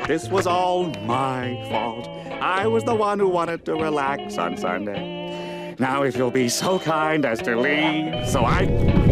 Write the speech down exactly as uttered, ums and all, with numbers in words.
This was all my fault. I was the one who wanted to relax on Sunday. Now, if you'll be so kind as to leave, so I...